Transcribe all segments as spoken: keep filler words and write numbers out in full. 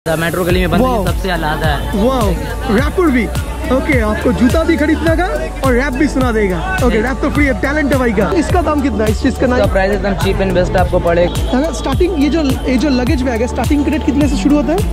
Metro गली में बंद सबसे आलादा है। वाह, रैपर भी ओके, आपको जूता भी खरीदना का और रैप भी सुना देगा। ओके, रैप तो फ्री है, टैलेंट है भाई का। इसका दाम कितना है? इस चीज का नाम प्राइस एकदम चीप एंड बेस्ट आपको पड़ेगा। स्टार्टिंग ये जो ये जो लगेज बैग है, स्टार्टिंग रेट कितने से शुरू होता है?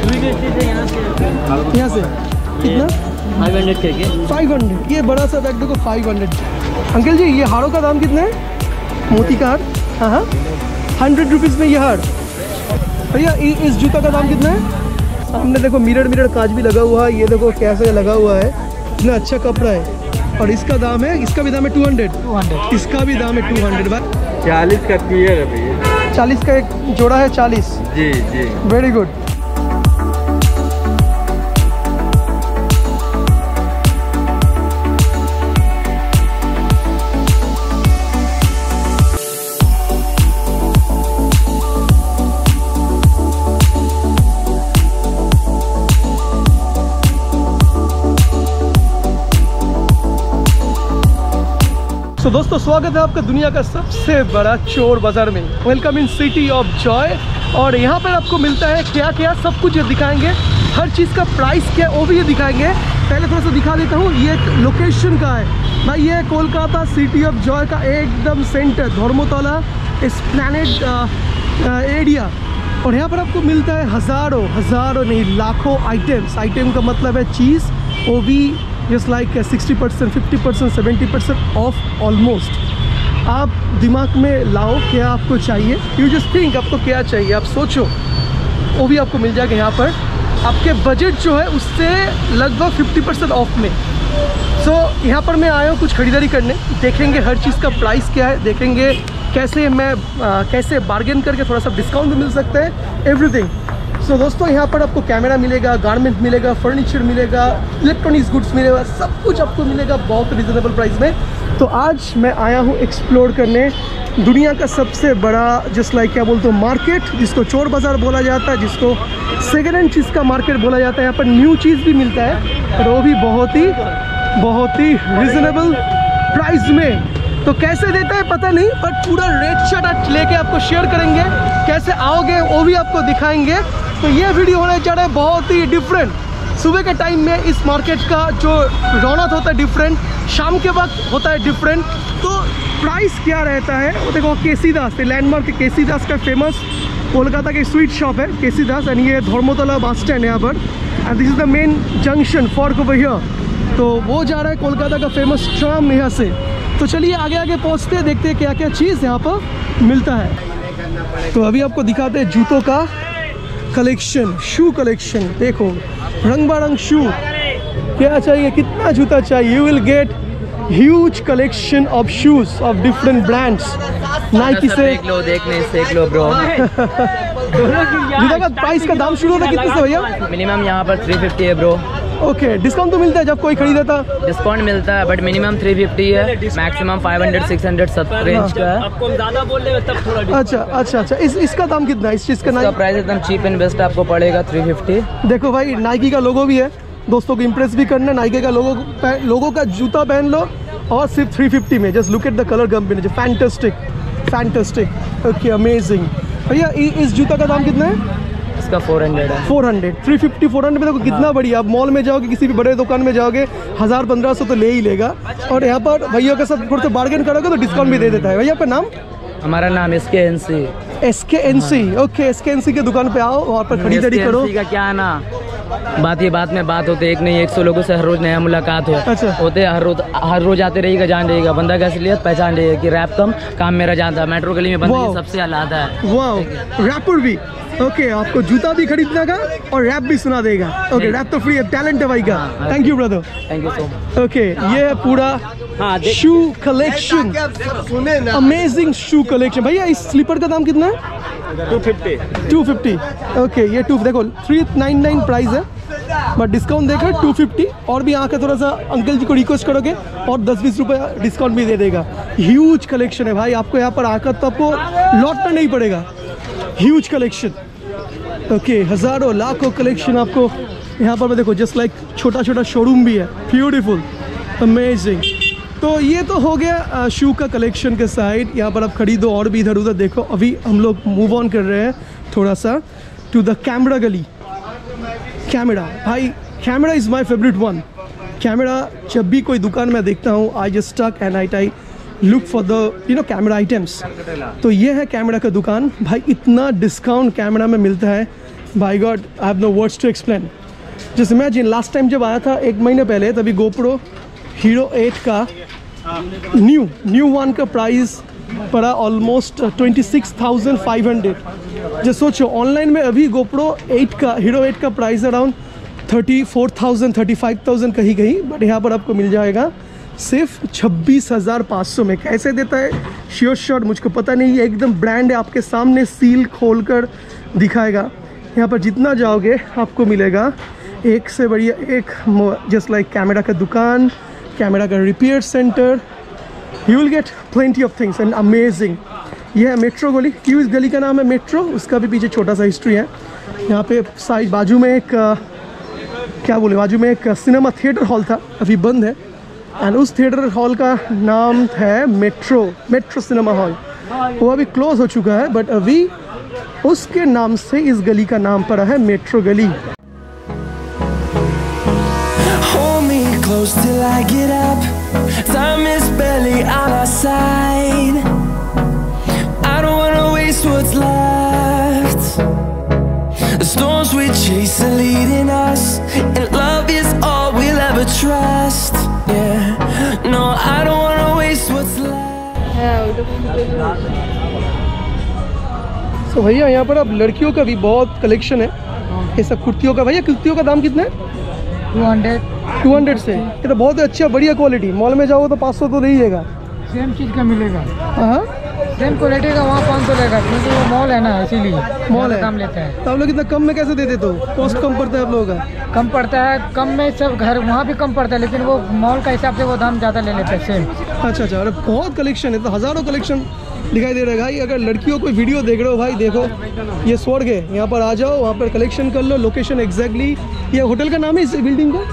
यहाँ से कितना? फाइव हंड्रेड के फाइव हंड्रेड। ये बड़ा सा बैग देखो फाइव हंड्रेड। अंकल जी, ये हारों का दाम कितना है? मोती का हार, हाँ हाँ, हंड्रेड रुपीज़ में ये हार। भैया इस जूता का दाम कितना है? सामने देखो मिरर मिरर कांच भी लगा हुआ है। ये देखो कैसे लगा हुआ है, इतना अच्छा कपड़ा है। और इसका दाम है, इसका भी दाम है टू हंड्रेड। इसका भी दाम है टू हंड्रेड। भाई चालीस का पियर है भैया। चालीस का एक जोड़ा है, चालीस। जी जी, वेरी गुड। तो दोस्तों, स्वागत है आपका दुनिया का सबसे बड़ा चोर बाजार में। Welcome in city of joy. और यहाँ पर आपको मिलता है क्या क्या, सब कुछ दिखाएंगे। हर चीज़ का प्राइस क्या वो भी ये दिखाएंगे। पहले थोड़ा सा दिखा देता हूँ, ये एक लोकेशन का है भाई। ये कोलकाता सिटी ऑफ जॉय का एकदम सेंटर, धर्मतला एस्प्लैनेड एरिया। और यहाँ पर आपको मिलता है हज़ारों हज़ारों नहीं लाखों आइटम्स। आइटम का मतलब है चीज़, वो भी just like sixty percent, fifty percent, seventy percent of almost. आप दिमाग में लाओ क्या आपको चाहिए, यू जस्ट थिंक आपको क्या चाहिए, आप सोचो, वो भी आपको मिल जाएगा यहाँ पर। आपके बजट जो है उससे लगभग फिफ्टी परसेंट ऑफ में। सो so, यहाँ पर मैं आया हूँ कुछ खरीदारी करने। देखेंगे हर चीज़ का प्राइस क्या है, देखेंगे कैसे मैं आ, कैसे बार्गेन करके थोड़ा सा डिस्काउंट भी मिल सकता है, एवरीथिंग। सो so, दोस्तों, यहाँ पर आपको कैमरा मिलेगा, गारमेंट मिलेगा, फर्नीचर मिलेगा, इलेक्ट्रॉनिक्स गुड्स मिलेगा, सब कुछ आपको मिलेगा बहुत रिजनेबल प्राइस में। तो आज मैं आया हूँ एक्सप्लोर करने दुनिया का सबसे बड़ा जस्ट लाइक क्या बोलते हो मार्केट, जिसको चोर बाज़ार बोला जाता है, जिसको सेकेंड हैंड चीज़ का मार्केट बोला जाता है। यहाँ पर न्यू चीज़ भी मिलता है और वो भी बहुत ही बहुत ही रिजनेबल प्राइस में। तो कैसे देता है पता नहीं, बट पूरा रेट चार्ट लेके आपको शेयर करेंगे। कैसे आओगे वो भी आपको दिखाएंगे। तो ये वीडियो होने जा रहा है बहुत ही डिफरेंट। सुबह के टाइम में इस मार्केट का जो रौनक होता है डिफरेंट, शाम के वक्त होता है डिफरेंट। तो प्राइस क्या रहता है वो देखो। केसी दास, लैंडमार्क केसी दास का फेमस कोलकाता की स्वीट शॉप है केसी दास। एंड ये धर्मतला बस स्टैंड है यहाँ पर। And this is the main junction for over here. तो वो जा रहा है कोलकाता का फेमस ट्राम यहाँ से। तो चलिए आगे आगे पहुँचते हैं, देखते हैं क्या क्या चीज़ यहाँ पर मिलता है। तो अभी आपको दिखाते हैं जूतों का कलेक्शन, शू कलेक्शन। देखो रंग बारंग शू, क्या चाहिए, कितना जूता चाहिए, you will get huge collection of shoes of different brands. Nike से देख लो, देखने सीख लो ब्रो। जूता का प्राइस का दाम शुरू होता है कितने से भैया? मिनिमम यहाँ पर थ्री फिफ्टी है ब्रो। ओके okay, डिस्काउंट तो मिलता है जब कोई खरीदा था? डिस्काउंट मिलता है बट मिनिमम थ्री फिफ्टी है, maximum five hundred six hundred सब रेंज का है। आपको ज्यादा बोल रहे तब थोड़ा। अच्छा अच्छा अच्छा, इस इसका दाम कितना है? इस चीज़ का इसका प्राइस एकदम चीप एंड बेस्ट आपको पड़ेगा थ्री फिफ्टी। देखो भाई, नाइकी का लोगो भी है, दोस्तों को इम्प्रेस भी करना है। नाइकी का लोगो लोगो का जूता पहन लो और सिर्फ थ्री फिफ्टी में। Just look at the colour combination, fantastic fantastic. Okay, amazing. भैया इस जूता का दाम कितना है? इसका फोर हंड्रेड है। Four hundred, three fifty, four hundred में देखो कितना बढ़िया। आप मॉल में जाओगे, किसी भी बड़े दुकान में जाओगे, हज़ार पंद्रह सौ तो ले ही लेगा। और यहाँ पर भैया के साथ थोड़ा सा बार्गेन करोगे तो डिस्काउंट भी दे देता है। भैया आपका नाम? हमारा नाम S K N C. S K N C, okay. S K N C के दुकान पे आओ, वहाँ पर खरीदारी करो। का क्या है ना, बात ये बात में बात होते एक नहीं एक सौ लोगों से हर रोज नया मुलाकात हो। अच्छा। होते हर रोज हर रोज आते रहेगा, जान रहेगा बंदा का असलियत पहचान रहेगा कि रैप कम काम मेरा जानता है। मेट्रो गली में बंदा सबसे आलादा है। वाह, रैपर भी ओके okay, आपको जूता भी खरीदना का और रैप भी सुना देगा। ओके okay, रैप तो फ्री है, टैलेंट है भाई का। Thank you brother, thank you so much. Okay, ये पूरा shoe collection, amazing shoe collection. भैया इस स्लीपर का दाम कितना है? Two fifty. Two fifty, okay. ये टू देखो थ्री नाइन नाइन प्राइस है, बट डिस्काउंट देखकर टू फिफ्टी। और भी आके थोड़ा सा अंकल जी को रिक्वेस्ट करोगे और दस बीस रुपये डिस्काउंट भी दे देगा। ह्यूज कलेक्शन है भाई, आपको यहाँ पर आकर तो आपको लौटना नहीं पड़ेगा। ह्यूज कलेक्शन, ओके, हज़ारों लाखों कलेक्शन आपको यहाँ पर। मैं देखो जस्ट लाइक छोटा छोटा शोरूम भी है, ब्यूटीफुल, अमेजिंग। तो ये तो हो गया शू का कलेक्शन के साइड। यहाँ पर आप खरीदो और भी इधर उधर देखो। अभी हम लोग मूव ऑन कर रहे हैं थोड़ा सा टू द कैमरा गली। कैमरा भाई, camera is my favourite one. Camera जब भी कोई दुकान में देखता हूँ, I just stuck and I I look for the you know camera items. तो ये है कैमरा का दुकान भाई, इतना डिस्काउंट कैमरा में मिलता है, by god I have no words to explain. जैसे इमेजिन लास्ट टाइम जब आया था एक महीने पहले, तभी गोप्रो हीरो एट का न्यू न्यू वन का प्राइस पड़ा almost twenty six thousand five hundred. जो सोचो ऑनलाइन में अभी गोप्रो एट का हीरो एट का price around thirty four thousand thirty five thousand कहीं कहीं, बट यहाँ पर आपको मिल जाएगा सिर्फ छब्बीस हज़ार पाँच सौ में। कैसे देता है श्योर श्योर मुझको पता नहीं है, एकदम ब्रांड है, आपके सामने सील खोल कर दिखाएगा। यहाँ पर जितना जाओगे आपको मिलेगा एक से बढ़िया एक, जस्ट लाइक कैमरा का दुकान, कैमरा का repair centre, you will get plenty of things and amazing. ये है मेट्रो गली, क्यों इस गली का नाम है मेट्रो, उसका भी पीछे छोटा सा हिस्ट्री है। यहाँ पे साइड बाजू में एक क्या बोले बाजू में एक सिनेमा थिएटर हॉल था, अभी बंद है, एंड उस थिएटर हॉल का नाम है मेट्रो मेट्रो सिनेमा हॉल। वो अभी क्लोज हो चुका है, बट अभी उसके नाम से इस गली का नाम पड़ा है मेट्रो गली। Close till I get up, time is barely on our side. I don't wanna waste what's left. The storms we chase are leading us, and love is all we'll ever trust. Yeah, no, I don't wanna waste what's left. so, भैया यहाँ पर अब लड़कियों का भी बहुत collection है, ये सब कुर्तियों का। भैया कुर्तियों का दाम कितना है? टू हंड्रेड टू हंड्रेड से ये तो बहुत अच्छा बढ़िया क्वालिटी। मॉल में जाओ तो पाँच सौ तो रहिएगा, सेम चीज़ का मिलेगा। हाँ सेम क्वालिटी का वहाँ पाँच सौ लेगा, क्योंकि वो मॉल है ना, इसीलिए मॉल है, दाम लेता है। तो आप लोग इतना कम में कैसे दे देते हो? कॉस्ट कम पड़ता है आप लोगों का? कम पड़ता है, कम में सब घर वहाँ भी कम पड़ता है, लेकिन वो मॉल का हिसाब से वो दाम ज़्यादा ले लेते हैं सेम। अच्छा अच्छा, अरे बहुत कलेक्शन है, तो हज़ारों कलेक्शन दिखाई दे रहा है भाई। अगर लड़कियों को वीडियो देख रहे हो भाई, देखो ये स्वर्ग है, यहाँ पर आ जाओ, वहाँ पर कलेक्शन कर लो। लोकेशन एग्जैक्टली, ये होटल का नाम है इस बिल्डिंग का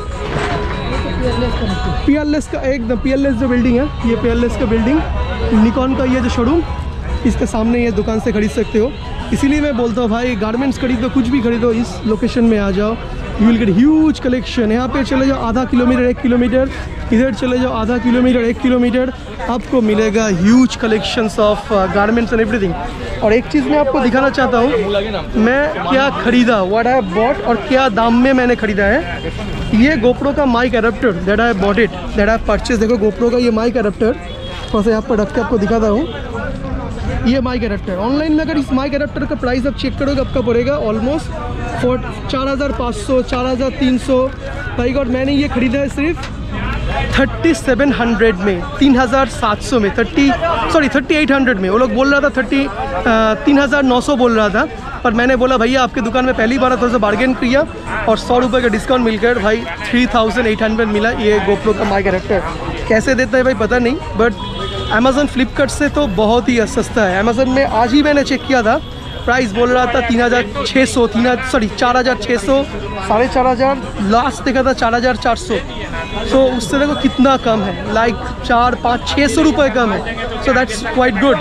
पीएलएस का, एकदम पीएलएस जो बिल्डिंग है, ये पीएलएस का बिल्डिंग, निकॉन का ये जो शोरूम, इसके सामने ये दुकान से खरीद सकते हो। इसीलिए मैं बोलता हूँ भाई, गारमेंट्स खरीदो, कुछ भी खरीदो, इस लोकेशन में आ जाओ, you will get huge collection. यहाँ पे चले जाओ आधा किलोमीटर एक किलोमीटर, इधर चले जाओ आधा किलोमीटर एक किलोमीटर, आपको मिलेगा huge collections of garments and everything. और एक चीज़ मैं आपको दिखाना चाहता हूँ, मैं क्या ख़रीदा, व्हाट आई बॉट, और क्या दाम में मैंने ख़रीदा है। ये गोप्रो का mic adapter, that I bought it, that I purchase. देखो गोप्रो का ये माइक एडाप्टर, थोड़ा सा यहाँ पर रख के आपको दिखाता हूँ। ये माइक एडाप्टर ऑनलाइन में अगर इस माइक एडाप्टर का प्राइस आप चेक करोगे, आपका पड़ेगा ऑलमोस्ट फोर चार हज़ार पाँच सौ चार हज़ार तीन सौ। भाई गॉड, मैंने ये ख़रीदा है सिर्फ थर्टी सेवन हंड्रेड में, तीन हज़ार सात सौ में, thirty sorry thirty eight hundred में। वो लोग बोल रहा था थर्टी तीन हज़ार नौ सौ बोल रहा था, पर मैंने बोला भैया आपके दुकान में पहली बार थोड़ा सा बार्गेन किया, और सौ रुपये का डिस्काउंट मिलकर भाई थ्री थाउजेंड एट हंड्रेड मिला ये गोप्रो का माइक एडाप्टर। कैसे देता है भाई पता नहीं, बट अमेज़न फ्लिपकार्ट से तो बहुत ही सस्ता है। अमेज़न में आज ही मैंने चेक किया था, प्राइस बोल रहा था तीन हज़ार छः सौ तीन हज़ार सॉरी चार हज़ार छः सौ साढ़े चार हज़ार लास्ट देखा था चार हज़ार चार सौ। सो उससे देखो कितना कम है, लाइक चार पाँच छः सौ रुपये कम है। So that's quite good.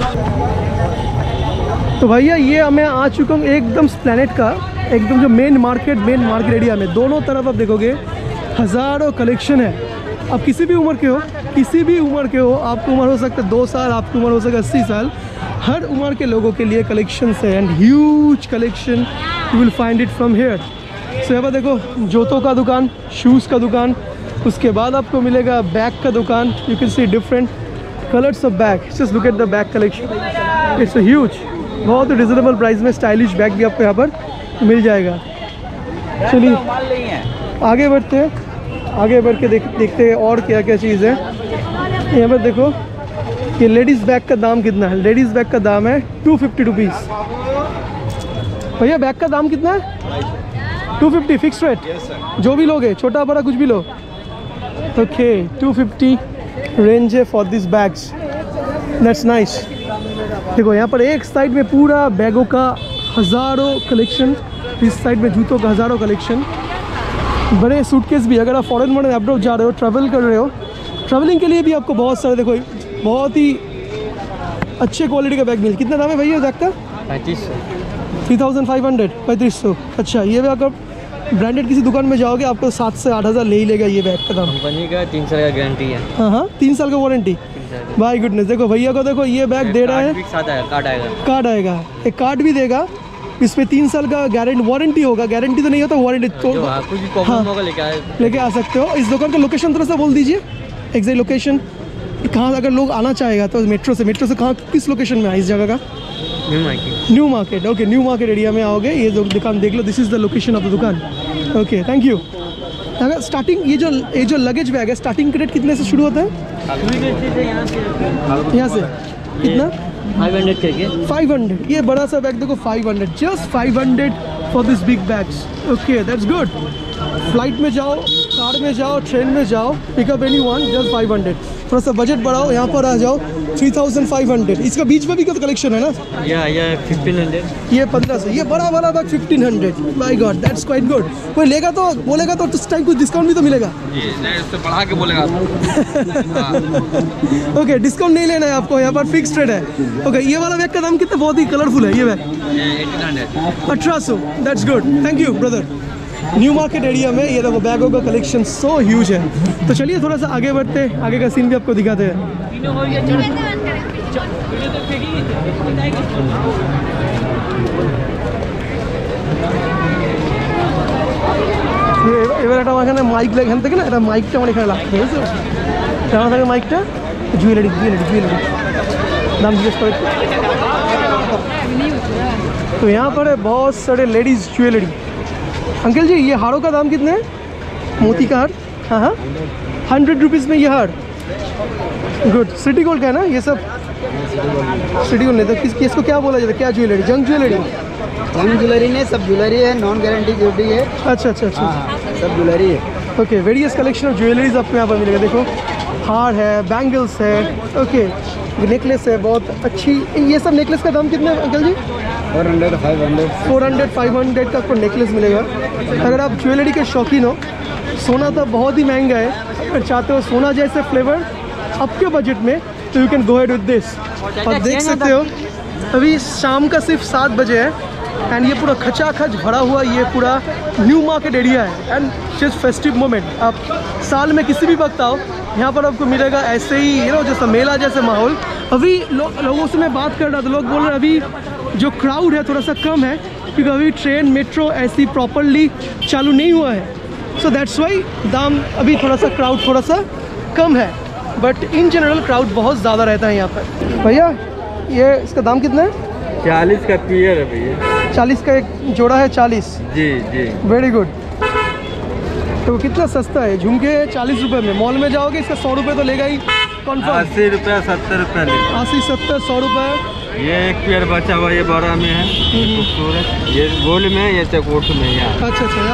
तो भैया ये मैं आ चुका हूँ एकदम स्प्लैनेट का, एकदम जो main market main market area में, दोनों तरफ आप देखोगे हज़ारों कलेक्शन है। आप किसी भी उम्र के हो, किसी भी उम्र के हो, आपकी उम्र हो सकता है दो साल, आपकी उम्र हो सकता है अस्सी साल, हर उम्र के लोगों के लिए कलेक्शन है, and huge collection you will find it from here. So यहाँ पर देखो जूतों का दुकान, शूज़ का दुकान, उसके बाद आपको मिलेगा बैग का दुकान। You can see different colours of bag, just look at the bag collection, it's a huge, बहुत रिजनेबल प्राइस में स्टाइलिश बैग भी आपको यहाँ पर मिल जाएगा। चलिए आगे बढ़ते हैं, आगे बढ़ के देख देखते हैं और क्या क्या चीज़ है। यहाँ पर देखो ये लेडीज़ बैग का दाम कितना है। लेडीज़ बैग का दाम है टू फिफ्टी रुपीज़। भैया बैग का दाम कितना है? टू फिफ्टी फिक्स रेट, जो भी लोगे, छोटा बड़ा कुछ भी लो। ओके, टू फिफ्टी रेंज है for this bags, that's nice. देखो यहाँ पर एक साइड में पूरा बैगों का हज़ारों कलेक्शन, इस साइड में जूतों का हज़ारों कलेक्शन, बड़े सूटकेस भी। अगर आप फॉरेन में अब्रॉड जा रहे हो, ट्रैवल कर रहे हो, ट्रैवलिंग के लिए भी आपको बहुत सारे, देखो बहुत ही अच्छे क्वालिटी का बैग मिल। कितना दाम है भैया बैग का? पैंतीस सौ थ्री थाउजेंड फाइव हंड्रेड पैंतीस सौ। अच्छा, ये भी अगर ब्रांडेड किसी दुकान में जाओगे आपको सात से आठ हज़ार ले ही लेगा ये बैग का दाम। कंपनी का तीन साल का गारंटी है। हाँ हाँ तीन साल का वारंटी। भाई गुडनेस, देखो भैया को देखो ये बैग दे रहा है, कार्ड आएगा कार्ड आएगा, एक कार्ड भी देगा, इसमें तीन साल का गारंटी वारंटी होगा, गारंटी तो नहीं होता वारंटी तो हाँ, कुछ भी प्रॉब्लम होगा लेके आए लेके आ सकते हो। इस दुकान का लोकेशन थोड़ा सा बोल दीजिए, एग्जैक्ट लोकेशन कहाँ, अगर लोग आना चाहेगा तो मेट्रो से मेट्रो से कहाँ किस लोकेशन में है इस जगह का? New Market. New Market, okay New Market area में आओगे, ये जो दुकान देख लो, this is the location of the दुकान। Okay thank you. अगर स्टार्टिंग ये जो ये जो लगेज बैग है स्टार्टिंग रेट कितने से शुरू होता है? यहाँ से कितना? फाइव हंड्रेड करके फाइव हंड्रेड। ये बड़ा सा बैग देखो five hundred, just five hundred for this big bags. Okay that's good. Flight में जाओ, कार में जाओ, ट्रेन में जाओ, pickup any one, just five hundred. थोड़ा सा बजट बढ़ाओ, यहाँ पर आ जाओ थ्री थाउजेंड फाइव हंड्रेड। इसका बीच में भी तो कलेक्शन है ना? या या फिफ्टीन हंड्रेड। ये पंद्रह सौ, ये बड़ा वाला bag fifteen hundred. My god that's quite good. कोई लेगा तो बोलेगा तो उस टाइम कुछ डिस्काउंट भी तो मिलेगा। इससे बढ़ा के बोलेगा। ओके डिस्काउंट नहीं लेना है आपको, यहाँ पर फिक्स रेट है। ओके ये वाला बैग का दाम कितना? बहुत ही कलरफुल है ये बैग। Eighteen hundred. अठारह सौ। That's good, thank you brother. New Market area में ये देखो बैगों का कलेक्शन सो ह्यूज है। तो चलिए थोड़ा सा आगे बढ़ते, आगे का सीन भी आपको दिखाते हैं। এবার একটা এখানে মাইক লাগে, এখান থেকে না এটা মাইকটা আমার এখানে লাগবে, বুঝছো? কেমন থাকে মাইকটা? জুয়েলারি জুয়েলারি জুয়েলারি दाम जिज्ञेस करो। तो यहाँ पर है बहुत सारे लेडीज़ ज्वेलरी। अंकल जी ये हारों का दाम कितने है? मोती का हार, हाँ हाँ हंड्रेड रुपीज़ में ये हार। गुड, सिटी गोल्ड का है ना ये सब? सिटी गोल्ड नहीं तो किस किसको क्या बोला जाता है? क्या ज्वेलरी? जंग ज्वेलरी? जंग ज्वेलरी नहीं, सब ज्वेलरी है, नॉन गारंटी ज्वेलरी है। अच्छा अच्छा अच्छा सब ज्वेलरी है। Okay various collection of jewelleries आपको यहाँ पर मिलेगा। देखो हार है, बैंगल्स है, ओके नेकलेस है, बहुत अच्छी। ये सब नेकलेस का दाम कितना है uncle ji? Four hundred five hundred four hundred five hundred का आपको नेकलेस मिलेगा। अगर आप ज्वेलरी के शौकीन हो, सोना तो बहुत ही महंगा है, अगर चाहते हो सोना जैसे फ्लेवर आपके बजट में तो you can go head with this. और देख सकते हो अभी शाम का सिर्फ सात बजे है एंड ये पूरा खचाखच भरा हुआ ये पूरा न्यू मार्केट एरिया है एंड जस्ट फेस्टिव मोमेंट। आप साल में किसी भी वक्त आओ, यहाँ पर आपको मिलेगा ऐसे ही यू नो जैसा मेला जैसे माहौल। अभी लो, लोगों से मैं बात कर रहा था, लोग बोल रहे हैं अभी जो क्राउड है थोड़ा सा कम है क्योंकि अभी ट्रेन मेट्रो ऐसी प्रॉपरली चालू नहीं हुआ है। सो दैट्स वाई दाम अभी थोड़ा सा क्राउड थोड़ा सा कम है, बट इन जनरल क्राउड बहुत ज़्यादा रहता है यहाँ पर। भैया ये इसका दाम कितना है? चालीस का पियर है भैया। चालीस का एक जोड़ा है? चालीस। जी जी वेरी गुड। तो कितना सस्ता है झुमके? चालीस रुपये में। मॉल में जाओगे इसका सौ रुपये तो लेगा ही कॉन्फर्म। अस्सी रुपया सत्तर रुपया ले। अस्सी सत्तर सौ रुपये। ये एक पेयर बचा हुआ ये बारह में है, खूबसूरत। ये गोल्ड में, ये चकोट में। यहाँ अच्छा अच्छा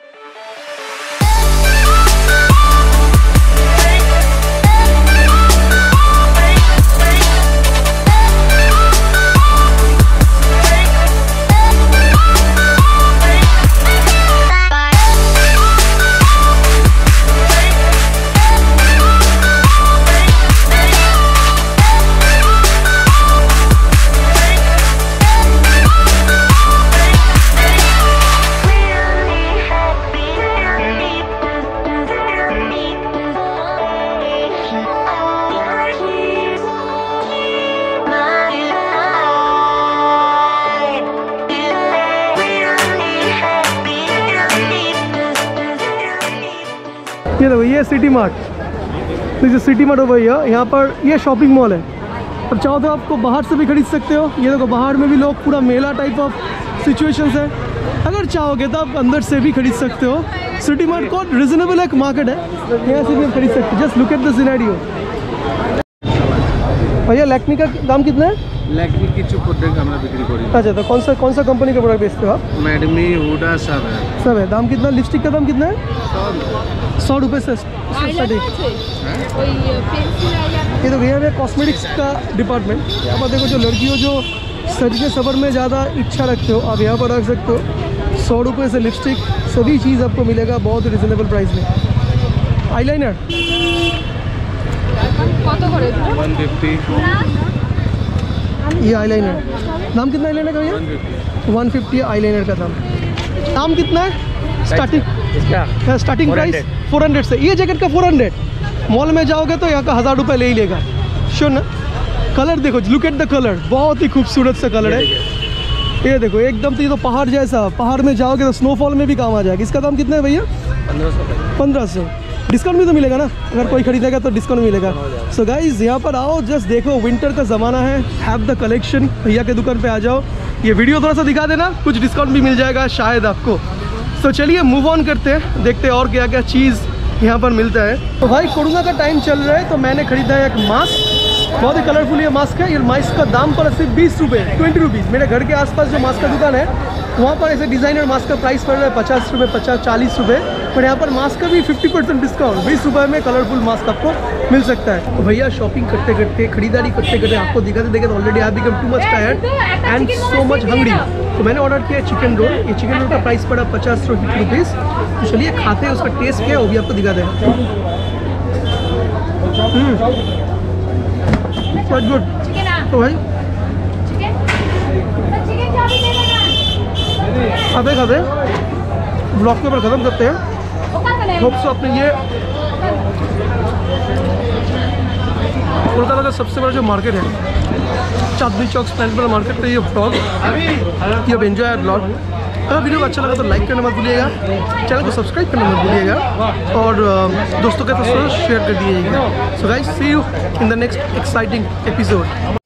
ये देखो ये सिटी मार्ट, देखिए सिटी मार्ट हो भैया। यहाँ पर ये शॉपिंग मॉल है और चाहो तो आपको बाहर से भी खरीद सकते हो। ये देखो बाहर में भी लोग पूरा मेला टाइप ऑफ सिचुएशंस है। अगर चाहोगे तो आप अंदर से भी खरीद सकते हो। सिटी मार्ट को रिजनेबल एक मार्केट है, यहाँ से भी आप खरीद सकते हो। Just look at the scenario. भैया लैक्मी का दाम कितना है? लैक्मी की जो प्रोडक्ट हमें बिक्री करी। अच्छा तो कौन सा कौन सा कंपनी का प्रोडक्ट बेचते हो आप? मैडमी हुडा सब है। सब है। दाम कितना? लिपस्टिक का दाम कितना है? सौ रुपये से स्टार्टिंग। ये तो भैया कॉस्मेटिक्स का डिपार्टमेंट। यहाँ पर देखो जो लड़कियों जो सजने सबर में ज़्यादा इच्छा रखते हो आप यहाँ पर रख सकते हो। सौ रुपये से लिपस्टिक सभी चीज़ आपको मिलेगा बहुत रिजनेबल प्राइस में। Eyeliner one fifty. ये आईलाइनर दाम कितना? आईलाइनर का भैया वन फिफ्टी आईलाइनर का दाम। दाम कितना है? स्टार्टिंग इसका स्टार्टिंग प्राइस फोर हंड्रेड से, ये जैकेट का फोर हंड्रेड। मॉल में जाओगे तो यहाँ का हज़ार रुपये ले ही लेगा, श्योर ना। कलर देखो, लुक एट द कलर, बहुत ही खूबसूरत सा कलर है। ये देखो एकदम, तो ये तो पहाड़ जैसा, पहाड़ में जाओगे तो स्नोफॉल में भी काम आ जाएगा। इसका दाम कितना है भैया? पंद्रह सौ पंद्रह सौ। डिस्काउंट भी तो मिलेगा ना, अगर कोई खरीदेगा तो डिस्काउंट मिलेगा। सो गाइज यहाँ पर आओ, जस्ट देखो, विंटर का ज़माना है, हैव द कलेक्शन। भैया के दुकान पे आ जाओ। ये वीडियो थोड़ा सा दिखा देना, कुछ डिस्काउंट भी मिल जाएगा शायद आपको। तो चलिए मूव ऑन करते हैं, देखते हैं और क्या क्या चीज़ यहाँ पर मिलता है। तो भाई कोरोना का टाइम चल रहा है, तो मैंने खरीदा है एक मास्क, बहुत ही कलरफुल ये मास्क है। ये मास्क का दाम पर सिर्फ बीस रुपये, ट्वेंटी रुपीज़। मेरे घर के आसपास जो मास्क का दुकान है वहाँ पर ऐसे डिज़ाइनर मास्क का प्राइस पड़ रहा है पचास रुपये, पचास चालीस रुपये, पर यहाँ पर मास्क का भी फिफ्टी परसेंट डिस्काउंट, बीस रुपये में कलरफुल मास्क आपको मिल सकता है। तो भैया शॉपिंग करते करते, खरीदारी करते करते आपको दिखाते दिखाते already I become too much tired and so much hungry. तो मैंने ऑर्डर किया चिकन रोल। ये चिकन रोल का प्राइस पड़ा पचास रुपीज़। तो चलिए खाते हैं, उसका टेस्ट क्या है वो भी आपको दिखाते हैं। गुड। तो भाई खाते खाते ब्लॉग के ऊपर ख़त्म करते हैं। होप सो आपने ये कोलकाता का सबसे बड़ा जो मार्केट है, चांदनी चौक स्टैंड पर मार्केट पे ये ब्लॉग, ये अब एंजॉय ब्लॉग। अगर वीडियो अच्छा लगा तो लाइक करना मत भूलिएगा, चैनल को सब्सक्राइब करना मत भूलिएगा, और दोस्तों के साथ शेयर कर दीजिएगा। So guys, see you in the next exciting episode.